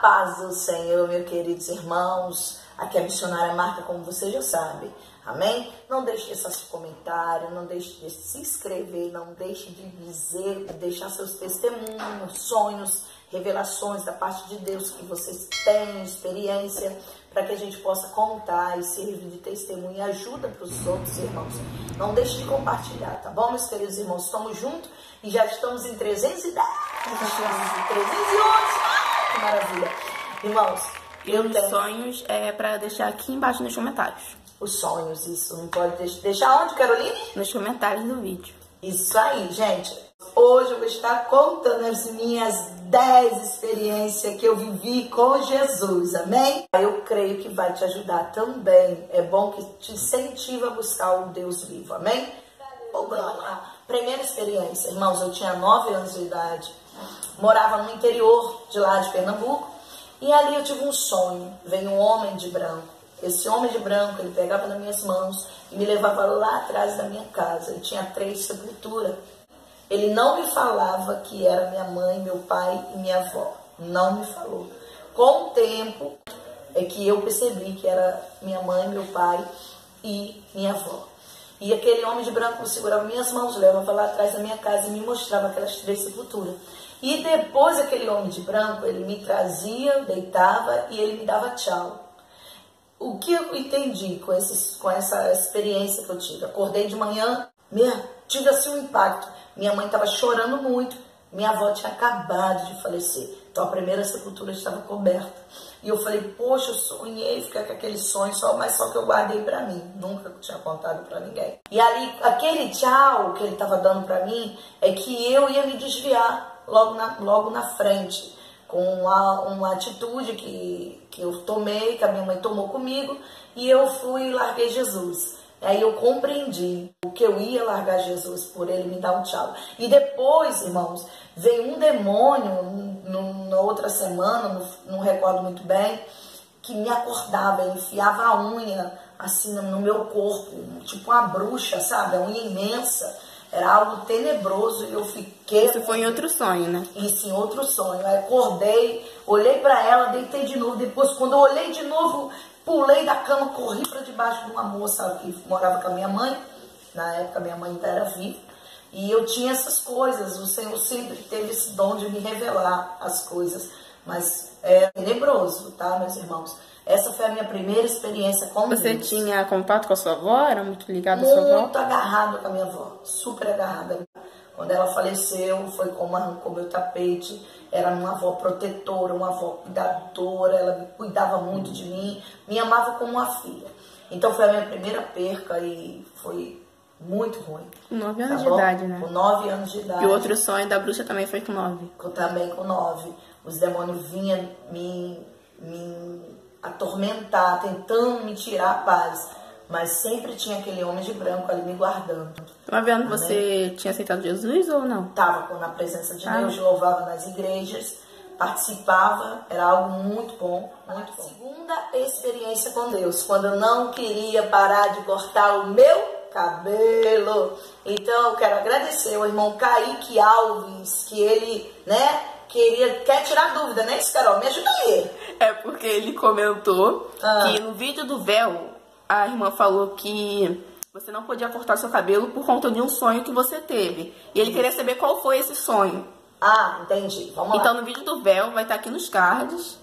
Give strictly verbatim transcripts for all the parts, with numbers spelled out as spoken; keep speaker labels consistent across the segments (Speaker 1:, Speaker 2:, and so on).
Speaker 1: paz do Senhor, meus queridos irmãos. Aqui é a missionária Marta, como você já sabe. Amém? Não deixe de deixar seu comentário, não deixe de se inscrever, não deixe de dizer, de deixar seus testemunhos, sonhos, revelações da parte de Deus que vocês têm, experiência, para que a gente possa contar e servir de testemunho e ajuda para os outros irmãos. Não deixe de compartilhar, tá bom, meus queridos irmãos? Estamos juntos e já estamos em trezentos e dez, trezentos e onze, ah, que maravilha. Irmãos,
Speaker 2: e os tenho... sonhos é para deixar aqui embaixo nos comentários.
Speaker 1: Os sonhos, isso, não pode deixar. Deixar onde, Caroline?
Speaker 2: Nos comentários do vídeo.
Speaker 1: Isso aí, gente. Hoje eu vou estar contando as minhas dez experiências que eu vivi com Jesus, amém? Eu creio que vai te ajudar também. É bom que te incentiva a buscar o Deus vivo, amém? Vamos lá. Primeira experiência, irmãos, eu tinha nove anos de idade. Morava no interior de lá de Pernambuco. E ali eu tive um sonho. Veio um homem de branco. Esse homem de branco, ele pegava nas minhas mãos e me levava lá atrás da minha casa. Ele tinha três sepulturas. Ele não me falava que era minha mãe, meu pai e minha avó. Não me falou. Com o tempo é que eu percebi que era minha mãe, meu pai e minha avó. E aquele homem de branco segurava minhas mãos, levava lá atrás da minha casa e me mostrava aquelas três sepulturas. E depois aquele homem de branco, ele me trazia, deitava e ele me dava tchau. O que eu entendi com, esses, com essa experiência que eu tive? Acordei de manhã, minha, tive assim um impacto. Minha mãe estava chorando muito, minha avó tinha acabado de falecer. Então a primeira sepultura estava coberta. E eu falei, poxa, eu sonhei ficar com aquele sonho, só, mas só que eu guardei para mim. Nunca tinha contado para ninguém. E ali, aquele tchau que ele estava dando para mim, é que eu ia me desviar logo na, logo na frente. Com uma, uma atitude que, que eu tomei, que a minha mãe tomou comigo, e eu fui e larguei Jesus. Aí eu compreendi o que eu ia largar Jesus por ele me dar um tchau. E depois, irmãos, veio um demônio no, na outra semana, não, não recordo muito bem, que me acordava, enfiava a unha assim no meu corpo, tipo uma bruxa, sabe? A unha imensa. Era algo tenebroso e eu fiquei...
Speaker 2: Isso foi em outro sonho, né?
Speaker 1: Isso, em outro sonho. Aí acordei, olhei pra ela, deitei de novo. Depois, quando eu olhei de novo, pulei da cama, corri pra debaixo de uma moça que morava com a minha mãe. Na época, minha mãe ainda era viva. E eu tinha essas coisas. O Senhor sempre teve esse dom de me revelar as coisas. Mas é tenebroso, tá, meus irmãos? Essa foi a minha primeira experiência com Deus.
Speaker 2: Você tinha contato com a sua avó? Era muito ligado à sua avó?
Speaker 1: Muito agarrado com a minha avó, super agarrada. Quando ela faleceu, foi como arrancou meu tapete. Era uma avó protetora, uma avó cuidadora, ela me cuidava muito de mim, me amava como uma filha. Então foi a minha primeira perca e foi muito ruim.
Speaker 2: Com nove anos tá de idade, né?
Speaker 1: Com nove anos de idade.
Speaker 2: E o outro sonho da bruxa também foi com nove?
Speaker 1: Com, também com nove. Os demônios vinham me... me atormentar, tentando me tirar a paz, mas sempre tinha aquele homem de branco ali me guardando.
Speaker 2: Tá vendo? Você tinha aceitado Jesus ou não?
Speaker 1: Tava na presença de
Speaker 2: ah.
Speaker 1: Deus, louvava nas igrejas, participava, era algo muito bom, muito bom. Segunda experiência com Deus, quando eu não queria parar de cortar o meu cabelo. Então eu quero agradecer ao irmão Kaique Alves, que ele, né, queria, quer tirar dúvida, né, Carol? Me ajuda aí.
Speaker 2: É porque ele comentou
Speaker 1: ah.
Speaker 2: que no vídeo do véu, a irmã falou que você não podia cortar seu cabelo por conta de um sonho que você teve. E ele queria saber qual foi esse sonho.
Speaker 1: Ah, entendi. Vamos
Speaker 2: então,
Speaker 1: lá.
Speaker 2: no vídeo do véu, vai estar aqui nos cards.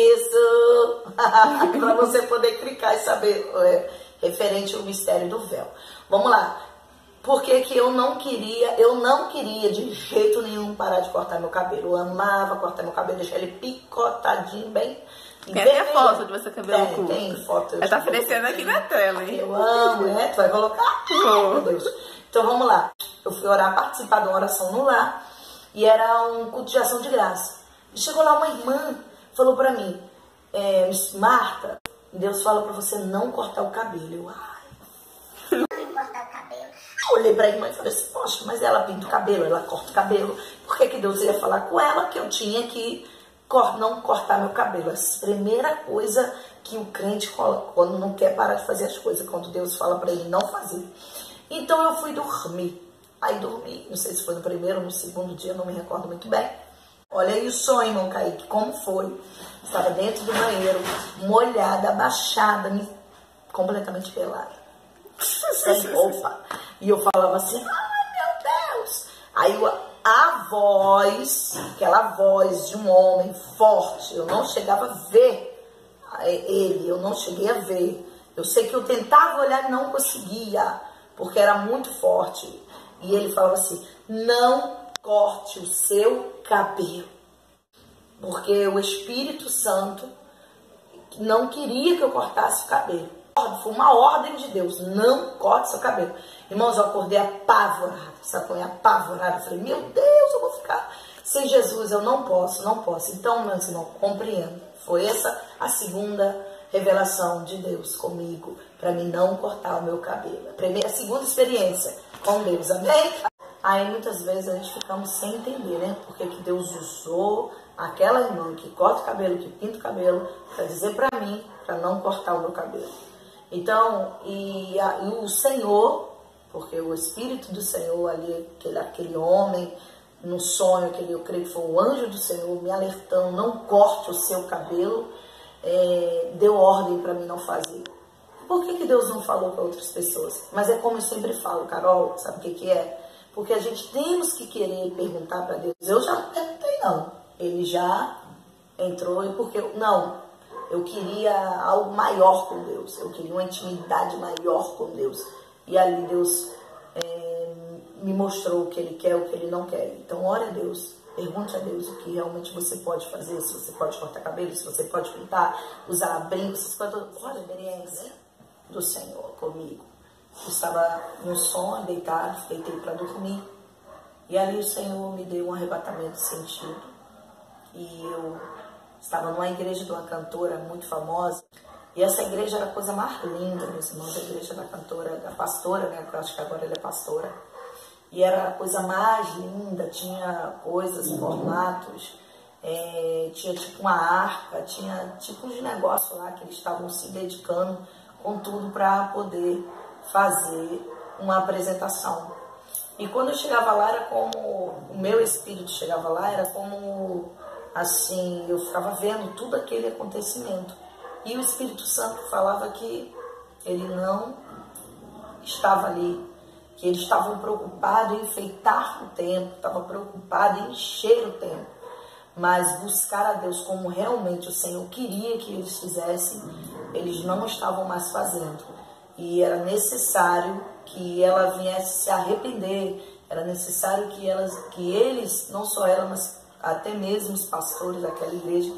Speaker 1: Isso! Para você poder clicar e saber é, referente ao mistério do véu. Vamos lá. Por que que eu não queria, eu não queria de jeito nenhum parar de cortar meu cabelo. Eu amava cortar meu cabelo, deixar ele picotadinho, bem...
Speaker 2: Tem até foto de você cabelo curto.
Speaker 1: Tem, tem foto.
Speaker 2: Ela tá aparecendo aqui na tela, hein?
Speaker 1: Eu amo, né? Tu vai colocar? Oh, meu Deus. Então vamos lá. Eu fui orar, participar de uma oração no lar, e era um culto de ação de graça. E chegou lá uma irmã, falou pra mim, é, Marta, Deus fala pra você não cortar o cabelo. Eu, ai... cortar o cabelo. Eu olhei pra irmã e falei assim, poxa, mas ela pinta o cabelo, ela corta o cabelo. Por que que Deus ia falar com ela que eu tinha que cor não cortar meu cabelo? Essa é a primeira coisa que o crente coloca quando não quer parar de fazer as coisas, quando Deus fala pra ele não fazer. Então eu fui dormir. Aí dormi, não sei se foi no primeiro ou no segundo dia, não me recordo muito bem. Olha aí o sonho, irmão Kaique, como foi? Estava dentro do banheiro, molhada, abaixada, completamente pelada, sem roupa. E eu falava assim, ai meu Deus. Aí a voz, aquela voz de um homem forte, eu não chegava a ver ele, eu não cheguei a ver. Eu sei que eu tentava olhar e não conseguia, porque era muito forte. E ele falava assim, não corte o seu cabelo, porque o Espírito Santo não queria que eu cortasse o cabelo. Foi uma ordem de Deus, não corte seu cabelo. Irmãos, eu acordei apavorada, sabe, apavorada. Eu falei, meu Deus, eu vou ficar sem Jesus, eu não posso, não posso. Então, meus irmãos, compreendo. Foi essa a segunda revelação de Deus comigo, para mim não cortar o meu cabelo. A primeira, a segunda experiência com Deus, amém? Aí muitas vezes a gente ficamos sem entender, né? Porque que Deus usou aquela irmã que corta o cabelo, que pinta o cabelo, para dizer para mim, para não cortar o meu cabelo. Então, e, a, e o Senhor, porque o Espírito do Senhor ali, aquele, aquele homem, no sonho, aquele, eu creio que foi o anjo do Senhor me alertando, não corte o seu cabelo, é, deu ordem para mim não fazer. Por que, que Deus não falou para outras pessoas? Mas é como eu sempre falo, Carol, sabe o que, que é? Porque a gente temos que querer perguntar para Deus. Eu já não perguntei, não. Ele já entrou, e porque eu, não, eu queria algo maior com Deus. Eu queria uma intimidade maior com Deus. E ali Deus é, me mostrou o que Ele quer, o que Ele não quer. Então, ore a Deus. Pergunte a Deus o que realmente você pode fazer, se você pode cortar cabelo, se você pode pintar, usar brinco, se você pode... Olha a experiência do Senhor comigo. Eu estava no sonho, deitado, deitei para dormir. E ali o Senhor me deu um arrebatamento de sentido. E eu estava numa igreja de uma cantora muito famosa. E essa igreja era a coisa mais linda, meus irmãos. A igreja da cantora, da pastora, né? Eu acho que agora ela é pastora. E era a coisa mais linda, tinha coisas, formatos, é, tinha tipo uma arca, tinha tipo uns negócios lá que eles estavam se dedicando com tudo para poder fazer uma apresentação. E quando eu chegava lá, era como, o meu espírito chegava lá, era como, assim, eu ficava vendo tudo aquele acontecimento. E o Espírito Santo falava que ele não estava ali, que eles estavam preocupados em enfeitar o templo, estavam preocupados em encher o templo, mas buscar a Deus como realmente o Senhor queria que eles fizessem, eles não estavam mais fazendo. E era necessário que ela viesse se arrepender, era necessário que, elas, que eles, não só ela, mas até mesmo os pastores daquela igreja,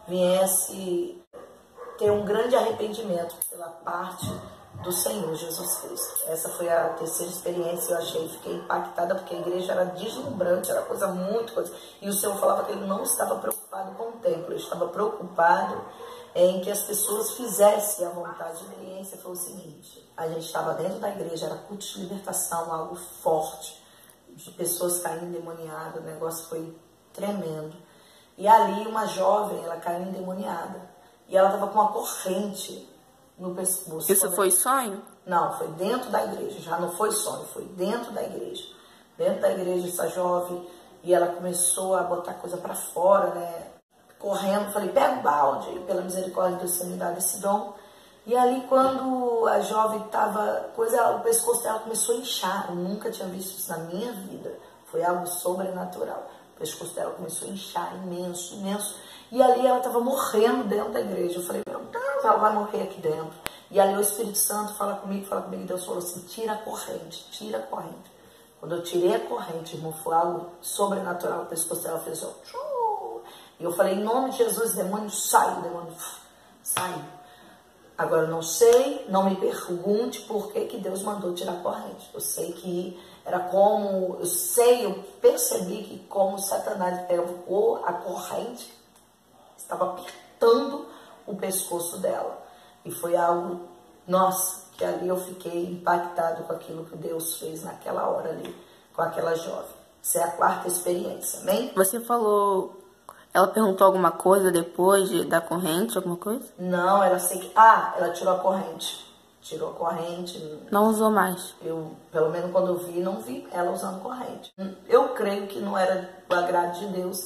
Speaker 1: viessem ter um grande arrependimento pela parte do Senhor Jesus Cristo. Essa foi a terceira experiência, eu achei, fiquei impactada, porque a igreja era deslumbrante, era coisa muito coisa. E o Senhor falava que ele não estava preocupado com o templo, ele estava preocupado em que as pessoas fizessem a vontade. A experiência foi o seguinte, a gente estava dentro da igreja, era culto de libertação, algo forte, de pessoas caindo endemoniadas, o negócio foi tremendo. E ali uma jovem, ela caiu endemoniada, e ela estava com uma corrente no pescoço.
Speaker 2: Isso foi sonho?
Speaker 1: Não, foi dentro da igreja, já não foi sonho, foi dentro da igreja. Dentro da igreja, essa jovem, e ela começou a botar coisa para fora, né? Correndo, falei, pega o balde, pela misericórdia do Senhor me dá esse dom. E ali, quando a jovem estava, coisa, o pescoço dela começou a inchar. Eu nunca tinha visto isso na minha vida. Foi algo sobrenatural. O pescoço dela começou a inchar, imenso, imenso. E ali ela estava morrendo dentro da igreja. Eu falei, meu Deus, ela vai morrer aqui dentro. E ali o Espírito Santo fala comigo, fala comigo, e Deus falou assim, tira a corrente, tira a corrente. Quando eu tirei a corrente, irmão, foi algo sobrenatural. O pescoço dela fez assim, ó. E eu falei, em nome de Jesus, demônio, sai, demônio, sai. Agora, eu não sei, não me pergunte por que, que Deus mandou tirar a corrente. Eu sei que era como, eu sei, eu percebi que como Satanás pegou a corrente, estava apertando o pescoço dela. E foi algo, nossa, que ali eu fiquei impactado com aquilo que Deus fez naquela hora ali, com aquela jovem. Essa é a quarta experiência, amém?
Speaker 2: Você falou... Ela perguntou alguma coisa depois de, da corrente, alguma coisa?
Speaker 1: Não, ela sei que... Ah, ela tirou a corrente. Tirou a corrente.
Speaker 2: Não usou mais?
Speaker 1: Eu, pelo menos quando eu vi, não vi ela usando corrente. Eu creio que não era o agrado de Deus,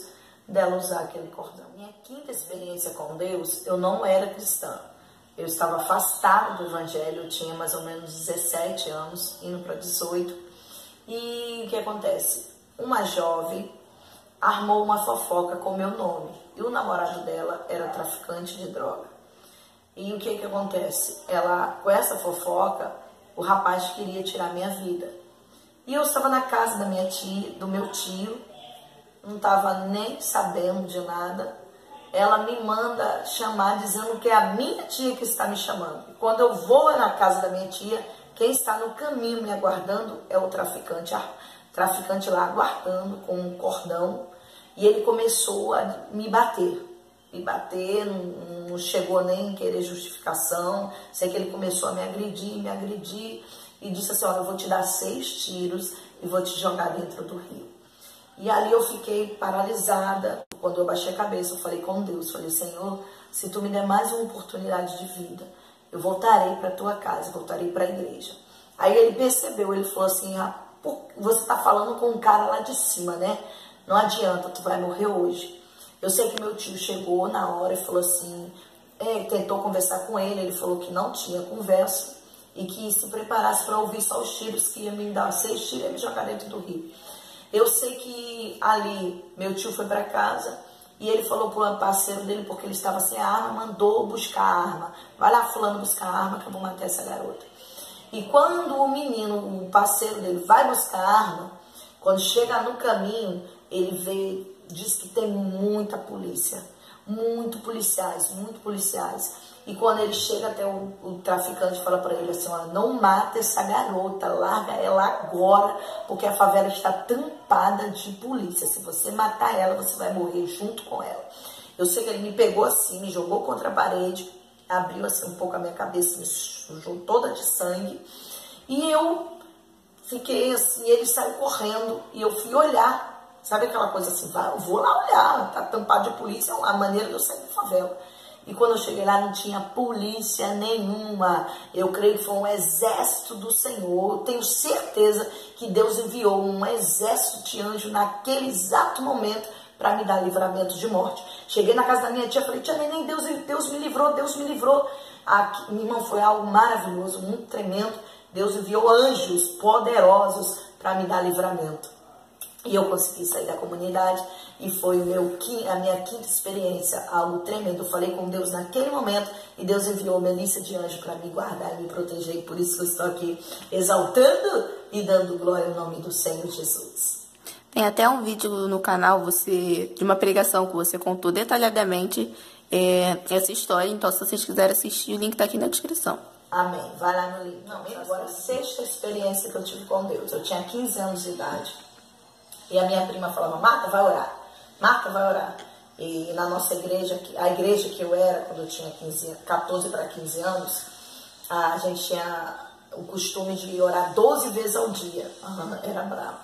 Speaker 1: dela usar aquele cordão. Minha quinta experiência com Deus, eu não era cristã. Eu estava afastada do evangelho, eu tinha mais ou menos dezessete anos, indo para dezoito. E o que acontece? Uma jovem armou uma fofoca com meu nome. E o namorado dela era traficante de droga. E o que que acontece? Ela, com essa fofoca, o rapaz queria tirar minha vida. E eu estava na casa da minha tia, do meu tio, não estava nem sabendo de nada. Ela me manda chamar dizendo que é a minha tia que está me chamando. E quando eu vou na casa da minha tia, quem está no caminho me aguardando é o traficante, traficante lá aguardando com um cordão. E ele começou a me bater. Me bater, não, não chegou nem a querer justificação. Sei que ele começou a me agredir, me agredir. E disse assim, olha, eu vou te dar seis tiros e vou te jogar dentro do rio. E ali eu fiquei paralisada. Quando eu baixei a cabeça, eu falei com Deus. Falei, Senhor, se tu me der mais uma oportunidade de vida, eu voltarei para a tua casa, voltarei para a igreja. Aí ele percebeu, ele falou assim, ah, você está falando com um cara lá de cima, né? Não adianta, tu vai morrer hoje. Eu sei que meu tio chegou na hora e falou assim, é, tentou conversar com ele, ele falou que não tinha conversa e que se preparasse para ouvir só os tiros, que ia me dar seis tiros e me jogar dentro do rio. Eu sei que ali meu tio foi para casa e ele falou para o parceiro dele, porque ele estava sem arma, mandou buscar a arma. Vai lá, fulano, buscar a arma que eu vou matar essa garota. E quando o menino, o parceiro dele, vai buscar a arma, quando chega no caminho, ele vê, diz que tem muita polícia, muito policiais, muito policiais. E quando ele chega até o, o traficante fala para ele assim, olha, não mata essa garota, larga ela agora, porque a favela está tampada de polícia. Se você matar ela, você vai morrer junto com ela. Eu sei que ele me pegou assim, me jogou contra a parede, abriu assim um pouco a minha cabeça, me sujou toda de sangue. E eu fiquei assim, ele saiu correndo e eu fui olhar. Sabe aquela coisa assim, eu vou lá olhar, tá tampado de polícia, é a maneira de eu sair da favela. E quando eu cheguei lá não tinha polícia nenhuma. Eu creio que foi um exército do Senhor. Eu tenho certeza que Deus enviou um exército de anjos naquele exato momento para me dar livramento de morte. Cheguei na casa da minha tia, falei, tia Neném, Deus, Deus me livrou, Deus me livrou. Aqui, minha irmã, foi algo maravilhoso, muito tremendo. Deus enviou anjos poderosos para me dar livramento. E eu consegui sair da comunidade e foi o meu, a minha quinta experiência, algo tremendo. Eu falei com Deus naquele momento e Deus enviou uma milícia de anjos para me guardar e me proteger. E por isso que eu estou aqui exaltando e dando glória ao nome do Senhor Jesus.
Speaker 2: Tem até um vídeo no canal você de uma pregação que você contou detalhadamente é, essa história. Então, se vocês quiserem assistir, o link está aqui na descrição.
Speaker 1: Amém. Vai lá no link. Não, agora, a sexta experiência que eu tive com Deus. Eu tinha quinze anos de idade. E a minha prima falava, Marta, vai orar. Marta, vai orar. E na nossa igreja, a igreja que eu era, quando eu tinha quinze, quatorze para quinze anos, a gente tinha o costume de orar doze vezes ao dia. Uhum, era bravo.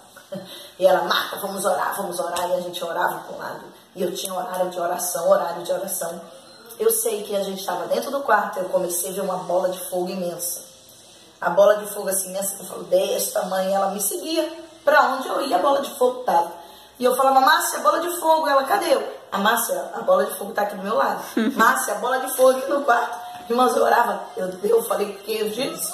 Speaker 1: E ela, Marta, vamos orar, vamos orar. E a gente orava para um lado. E eu tinha horário de oração, horário de oração. Eu sei que a gente estava dentro do quarto, eu comecei a ver uma bola de fogo imensa. A bola de fogo assim, imensa, eu falo, desse tamanho, ela me seguia. Pra onde eu ia, a bola de fogo tava. E eu falava, Márcia, a bola de fogo, ela, cadê eu? A Márcia, a bola de fogo tá aqui do meu lado. Márcia, a bola de fogo aqui no quarto. Irmãos, eu orava, eu, eu falei, porque Jesus,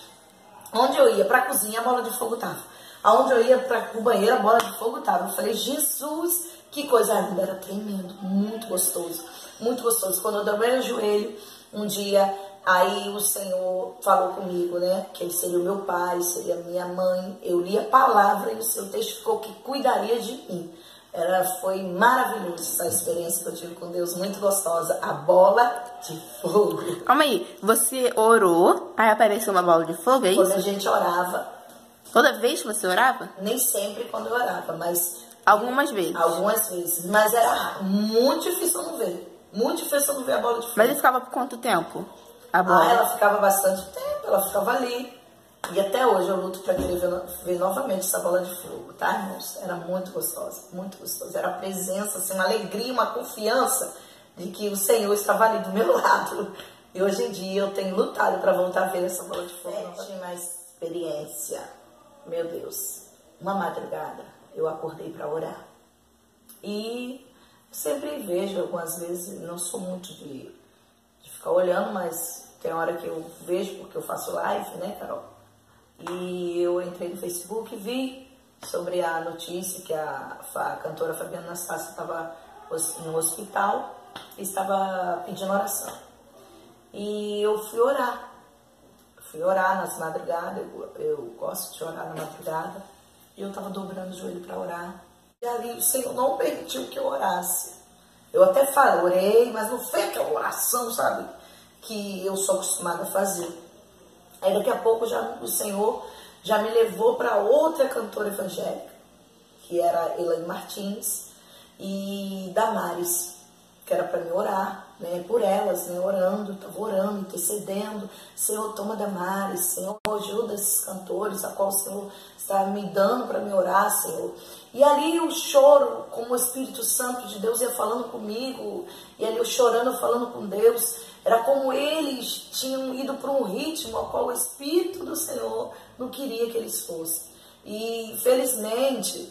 Speaker 1: onde eu ia pra cozinha, a bola de fogo tava. Aonde eu ia para o banheiro, a bola de fogo tava. Eu falei, Jesus, que coisa linda, era tremendo, muito gostoso, muito gostoso. Quando eu dobrei o joelho, um dia, aí o Senhor falou comigo, né, que ele seria o meu pai, seria a minha mãe. Eu li a palavra e o Senhor testificou que cuidaria de mim. Era, foi maravilhoso essa experiência que eu tive com Deus, muito gostosa. A bola de fogo.
Speaker 2: Calma aí, você orou, aí apareceu uma bola de fogo, é isso?
Speaker 1: Quando a gente orava.
Speaker 2: Toda vez que você orava?
Speaker 1: Nem sempre quando eu orava, mas...
Speaker 2: Algumas vezes?
Speaker 1: Algumas vezes, mas era muito difícil eu não ver. Muito difícil eu não ver a bola de fogo.
Speaker 2: Mas ele ficava por quanto tempo? A bola?
Speaker 1: Ah, ela ficava bastante tempo, ela ficava ali. E até hoje eu luto para querer ver, ver novamente essa bola de fogo, tá, irmãos? Era muito gostosa, muito gostosa. Era a presença, assim, uma alegria, uma confiança de que o Senhor estava ali do meu lado. E hoje em dia eu tenho lutado para voltar a ver essa bola de fogo. É, tinha mais experiência. Meu Deus, uma madrugada eu acordei para orar. E sempre vejo algumas vezes, não sou muito de, de ficar olhando, mas tem hora que eu vejo, porque eu faço live, né, Carol? E eu entrei no Facebook e vi sobre a notícia que a, a cantora Fabiana Anastácio estava no hospital e estava pedindo oração. E eu fui orar. Fui orar nas madrugadas, eu, eu gosto de orar na madrugada. E eu estava dobrando o joelho para orar. E ali o Senhor não permitiu que eu orasse. Eu até falei, orei, mas não foi aquela oração, sabe, que eu sou acostumada a fazer. Aí daqui a pouco já, o Senhor já me levou para outra cantora evangélica, que era Elaine Martins e Damares, que era para me orar, né, por elas, né, orando, estava orando, intercedendo. Senhor, toma Damares, Senhor, ajuda esses cantores, a qual o Senhor está me dando para me orar, Senhor. E ali o choro, como o Espírito Santo de Deus ia falando comigo, e ali eu chorando, falando com Deus, era como eles tinham ido para um ritmo ao qual o Espírito do Senhor não queria que eles fossem. E, infelizmente,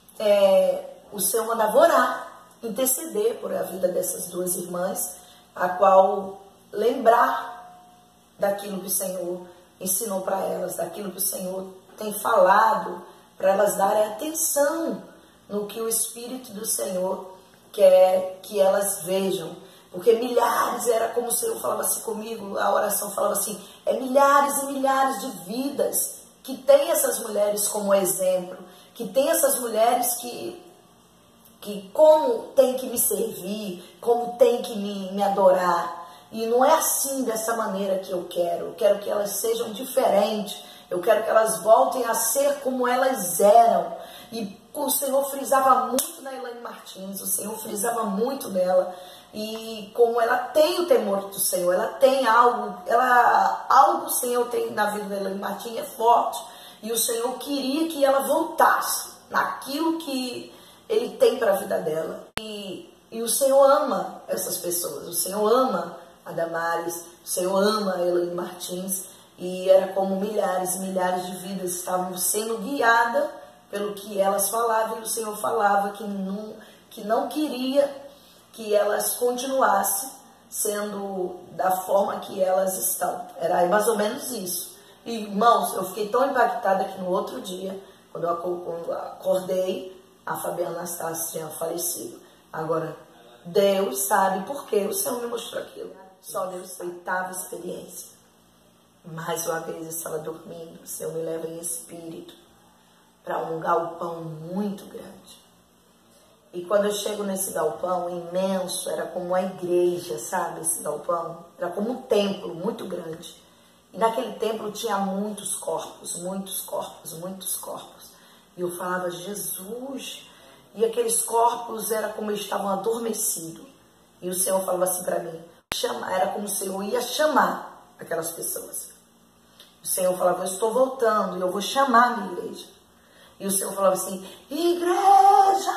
Speaker 1: é, o Senhor mandava orar, interceder por a vida dessas duas irmãs, a qual lembrar daquilo que o Senhor ensinou para elas, daquilo que o Senhor tem falado, para elas darem atenção no que o Espírito do Senhor quer que elas vejam. Porque milhares, era como o Senhor falava assim comigo, a oração falava assim, é milhares e milhares de vidas que tem essas mulheres como exemplo, que tem essas mulheres que, que como tem que me servir, como tem que me, me adorar. E não é assim, dessa maneira que eu quero. Eu quero que elas sejam diferentes. Eu quero que elas voltem a ser como elas eram. E o Senhor frisava muito na Elaine Martins, o Senhor frisava muito nela. E como ela tem o temor do Senhor, ela tem algo, ela, algo o Senhor tem na vida da Elaine Martins, é forte. E o Senhor queria que ela voltasse naquilo que Ele tem para a vida dela. E, e o Senhor ama essas pessoas, o Senhor ama a Damares, o Senhor ama a Elaine Martins. E era como milhares e milhares de vidas estavam sendo guiadas pelo que elas falavam. E o Senhor falava que não, que não queria que elas continuassem sendo da forma que elas estão. Era mais ou menos isso. E, irmãos, eu fiquei tão impactada que no outro dia, quando eu acordei, a Fabiana Anastácio tinha falecido. Agora, Deus sabe por que o Senhor me mostrou aquilo. Só Deus aceitava a experiência. Mais uma vez eu estava dormindo, o Senhor me leva em espírito para um galpão muito grande. E quando eu chego nesse galpão imenso, era como uma igreja, sabe, esse galpão? Era como um templo muito grande. E naquele templo tinha muitos corpos, muitos corpos, muitos corpos. E eu falava, Jesus! E aqueles corpos era como eles estavam adormecidos. E o Senhor falava assim para mim, chama, era como se eu ia chamar aquelas pessoas. O Senhor falava, eu estou voltando e eu vou chamar a minha igreja. E o Senhor falava assim, igreja!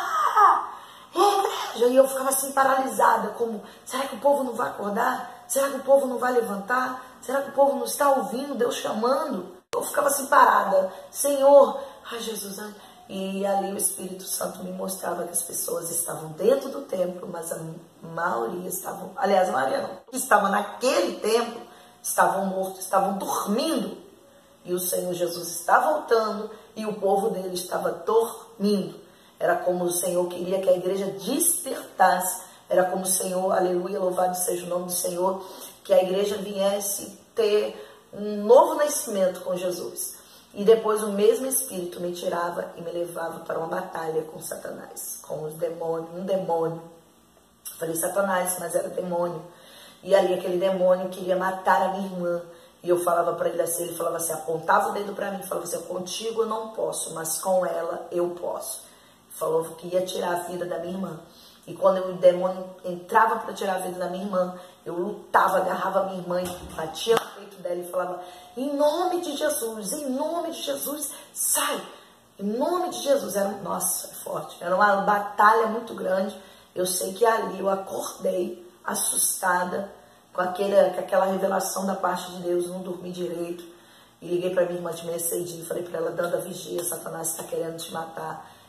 Speaker 1: Igreja! E eu ficava assim paralisada, como, será que o povo não vai acordar? Será que o povo não vai levantar? Será que o povo não está ouvindo Deus chamando? Eu ficava assim parada, Senhor, ai Jesus, ai. E ali o Espírito Santo me mostrava que as pessoas estavam dentro do templo, mas a maioria estavam, aliás, a maioria não, estavam naquele templo, estavam mortos, estavam dormindo. E o Senhor Jesus está voltando e o povo dele estava dormindo. Era como o Senhor queria que a igreja despertasse. Era como o Senhor, aleluia, louvado seja o nome do Senhor, que a igreja viesse ter um novo nascimento com Jesus. E depois o mesmo Espírito me tirava e me levava para uma batalha com Satanás, com os demônios, um demônio. Falei Satanás, mas era demônio. E ali aquele demônio queria matar a minha irmã. E eu falava para ele assim, ele falava assim, apontava o dedo para mim, falava assim, contigo eu não posso, mas com ela eu posso. Falou que ia tirar a vida da minha irmã. E quando o demônio entrava para tirar a vida da minha irmã, eu lutava, agarrava a minha irmã e batia no peito dela e falava, em nome de Jesus, em nome de Jesus, sai! Em nome de Jesus. Era, nossa, é forte. Era uma batalha muito grande. Eu sei que ali eu acordei, assustada, com, aquele, com aquela revelação da parte de Deus, não dormi direito. E liguei para minha irmã de meia cedinha e falei para ela, dando a vigia, Satanás está querendo te matar.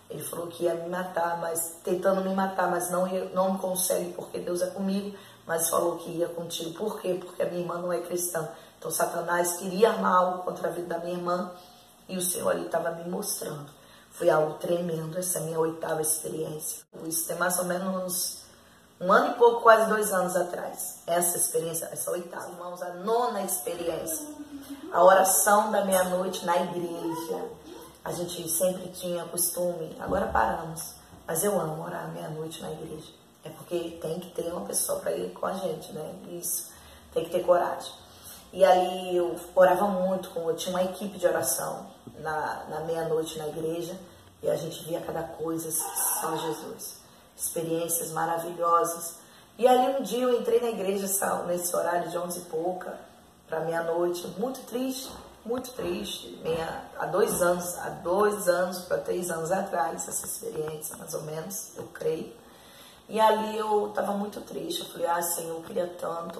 Speaker 1: Ele falou que ia me matar, mas tentando me matar, mas não, ia, não consegue porque Deus é comigo. Mas falou que ia contigo. Por quê? Porque a minha irmã não é cristã. Então Satanás queria armar algo contra a vida da minha irmã e o Senhor ali estava me mostrando. Foi algo tremendo, essa é a minha oitava experiência. Isso tem mais ou menos um ano e pouco, quase dois anos atrás. Essa experiência, essa oitava. Irmãos, a nona experiência. A oração da meia-noite na igreja. A gente sempre tinha costume, agora paramos, mas eu amo orar à meia-noite na igreja. É porque tem que ter uma pessoa para ir com a gente, né? Isso, tem que ter coragem. E aí eu orava muito, com, eu tinha uma equipe de oração na, na meia-noite na igreja, e a gente via cada coisa, só Jesus. Experiências maravilhosas. E ali um dia eu entrei na igreja nesse horário de onze e pouca, para meia-noite, muito triste. Muito triste, minha, há dois anos, há dois anos para três anos atrás, essa experiência, mais ou menos, eu creio. E ali eu estava muito triste, eu falei, ah, Senhor, eu queria tanto,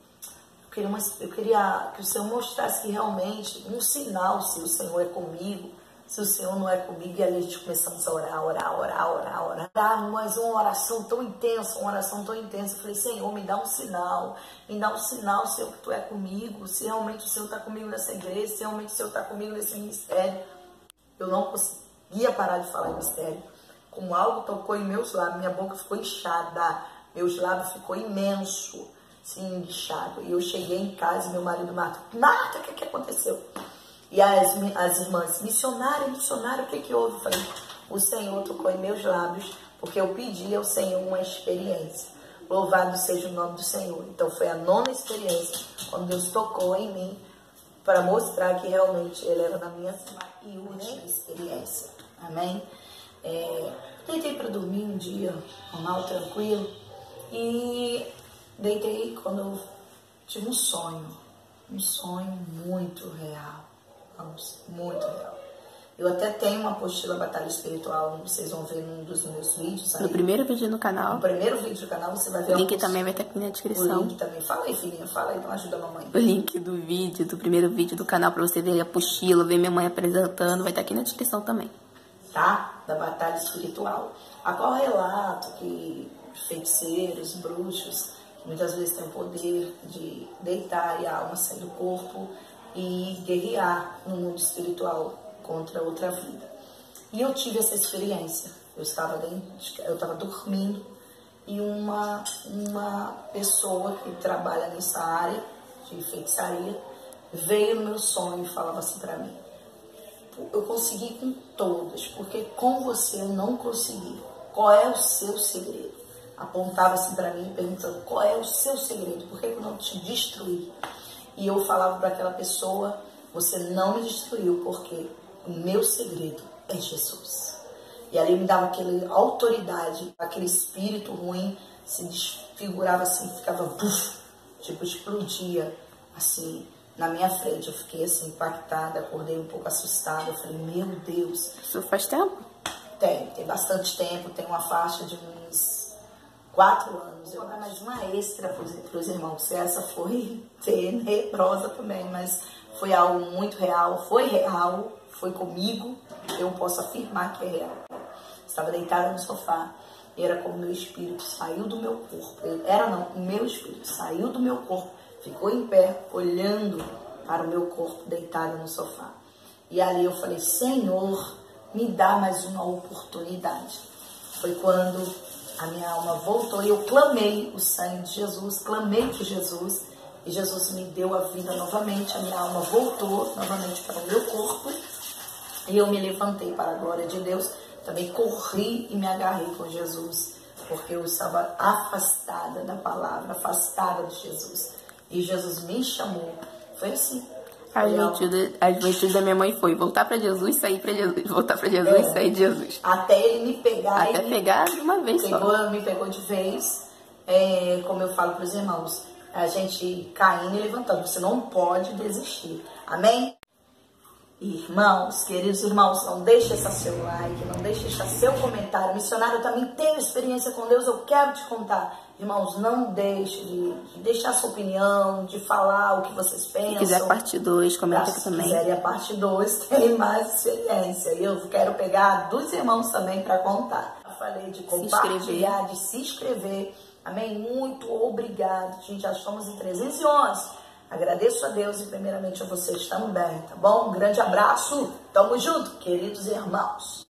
Speaker 1: eu queria, uma, eu queria que o Senhor mostrasse que realmente, um sinal, se o Senhor é comigo, se o Senhor não é comigo. E ali a gente começamos a orar, orar, orar, orar, orar. Ah, mas uma oração tão intensa, uma oração tão intensa. Eu falei, Senhor, me dá um sinal, me dá um sinal, Senhor, que Tu é comigo, se realmente o Senhor está comigo nessa igreja, se realmente o Senhor está comigo nesse ministério. Eu não conseguia parar de falar em mistério. Como algo tocou em meus lábios, minha boca ficou inchada, meus lábios ficou imenso, assim, inchado. E eu cheguei em casa e meu marido Marta, Marta, o que, que aconteceu? E as, as irmãs, missionária, missionária, o que que houve? Eu falei, o Senhor tocou em meus lábios, porque eu pedi ao Senhor uma experiência. Louvado seja o nome do Senhor. Então foi a nona experiência, quando Deus tocou em mim, para mostrar que realmente Ele era na minha e última experiência. Amém? É, deitei para dormir um dia, normal, tranquilo, e deitei quando eu tive um sonho, um sonho muito real. Vamos, muito real. Eu até tenho uma apostila Batalha Espiritual, vocês vão ver num dos meus vídeos. Aí.
Speaker 2: No primeiro vídeo no canal.
Speaker 1: No primeiro vídeo do canal você vai ver.
Speaker 2: O link também vai estar aqui na descrição.
Speaker 1: O link também. Fala aí, filhinha, fala aí, então ajuda a mamãe.
Speaker 2: O link do vídeo, do primeiro vídeo do canal, pra você ver a apostila, ver minha mãe apresentando, vai estar aqui na descrição também.
Speaker 1: Tá? Da Batalha Espiritual. A qual relato que feiticeiros, bruxos, que muitas vezes têm o poder de deitar e a alma sair do corpo e guerrear no mundo espiritual contra outra vida. E eu tive essa experiência. Eu estava dentro, eu estava dormindo e uma, uma pessoa que trabalha nessa área de feitiçaria veio no meu sonho e falava assim para mim, eu consegui com todas, porque com você eu não consegui. Qual é o seu segredo? Apontava assim para mim, perguntando, qual é o seu segredo? Por que eu não te destruí? E eu falava para aquela pessoa, você não me destruiu, porque o meu segredo é Jesus. E ali me dava aquela autoridade, aquele espírito ruim se desfigurava assim, ficava, puff, tipo, explodia, assim, na minha frente. Eu fiquei assim, impactada, acordei um pouco assustada. Eu falei, meu Deus.
Speaker 2: Isso faz tempo?
Speaker 1: Tem, tem bastante tempo, tem uma faixa de uns quatro anos. Eu vou dar mais uma extra para os irmãos. Se essa foi tenebrosa também, mas foi algo muito real, foi real, foi comigo, eu posso afirmar que é real. Estava deitada no sofá e era como o meu espírito saiu do meu corpo. Era não, o meu espírito saiu do meu corpo, ficou em pé, olhando para o meu corpo deitado no sofá. E ali eu falei, Senhor, me dá mais uma oportunidade. Foi quando a minha alma voltou e eu clamei o sangue de Jesus, clamei por Jesus, e Jesus me deu a vida novamente, a minha alma voltou novamente para o meu corpo, e eu me levantei para a glória de Deus, também corri e me agarrei com Jesus, porque eu estava afastada da palavra, afastada de Jesus, e Jesus me chamou, foi assim.
Speaker 2: A juventude, a juventude da minha mãe foi voltar para Jesus, sair para Jesus, voltar para Jesus, é, sair de Jesus.
Speaker 1: Até ele me pegar.
Speaker 2: Até
Speaker 1: ele
Speaker 2: pegar de uma vez
Speaker 1: pegou,
Speaker 2: só.
Speaker 1: Me pegou de vez, é, como eu falo para os irmãos, a gente caindo e levantando, você não pode desistir. Amém? Irmãos, queridos irmãos, não deixe esse seu like, não deixe deixar seu comentário. Missionário, eu também tenho experiência com Deus, eu quero te contar. Irmãos, não deixe de, de deixar sua opinião, de falar o que vocês pensam.
Speaker 2: Se quiser parte dois, comenta aqui também.
Speaker 1: Se quiserem a parte dois, tem mais experiência. E eu quero pegar dos irmãos também para contar. Eu falei de compartilhar, de se inscrever. Amém? Muito obrigado. Gente, já estamos em trezentos e onze. Agradeço a Deus e primeiramente a vocês também, tá bom? Um grande abraço. Tamo junto, queridos irmãos.